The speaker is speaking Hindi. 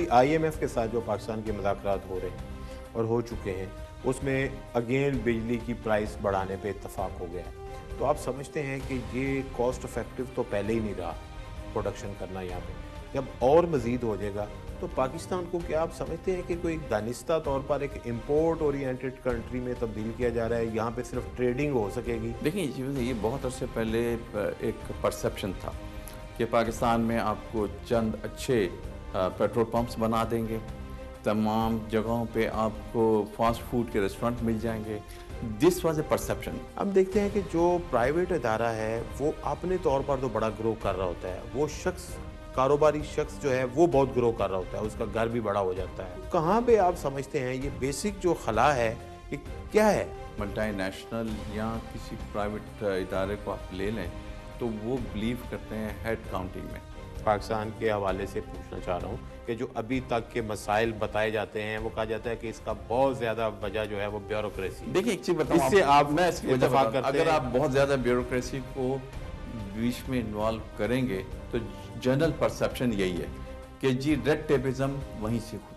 IMF के साथ जो पाकिस्तान के मुज़ाकरात हो रहे हैं और हो चुके हैं, उसमें अगेन बिजली की प्राइस बढ़ाने पे इत्तफाक हो गया है। तो आप समझते हैं कि ये कॉस्ट इफेक्टिव तो पहले ही नहीं रहा प्रोडक्शन करना यहाँ पे, जब और मज़ीद हो जाएगा तो पाकिस्तान को क्या आप समझते हैं कि कोई दानिस्ता तौर पर एक इम्पोर्ट ओरिएंटेड कंट्री में तब्दील किया जा रहा है, यहाँ पे सिर्फ ट्रेडिंग हो सकेगी? देखिए ये बहुत अरसे पहले एक परसेप्शन था कि पाकिस्तान में आपको चंद अच्छे पेट्रोल पंप्स बना देंगे, तमाम जगहों पे आपको फास्ट फूड के रेस्टोरेंट मिल जाएंगे। This was a perception. अब देखते हैं कि जो प्राइवेट इदारा है वो अपने तौर पर तो बड़ा ग्रो कर रहा होता है, वो शख्स कारोबारी शख्स जो है वो बहुत ग्रो कर रहा होता है, उसका घर भी बड़ा हो जाता है। कहाँ पे आप समझते हैं ये बेसिक जो खला है ये क्या है? मल्टीनेशनल या किसी प्राइवेट इदारे को आप ले लें तो वो बिलीव करते हैं हेड काउंटिंग में। पाकिस्तान के हवाले से पूछना चाह रहा हूँ कि जो अभी तक के मसाइल बताए जाते हैं वो कहा जाता है कि इसका बहुत ज़्यादा वजह जो है वो ब्यूरोक्रेसी। देखिए एक चीज़ बताऊँ, इससे आप मैं इसकी वजह इत्तेफाक बताऊँ, करते अगर हैं? आप बहुत ज़्यादा ब्यूरोक्रेसी को बीच में इन्वॉल्व करेंगे तो जनरल परसेप्शन यही है कि जी रेड टेपिज्म वहीं से